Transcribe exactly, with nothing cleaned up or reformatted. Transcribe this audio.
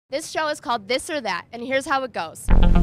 This show is called This or That, and here's how it goes.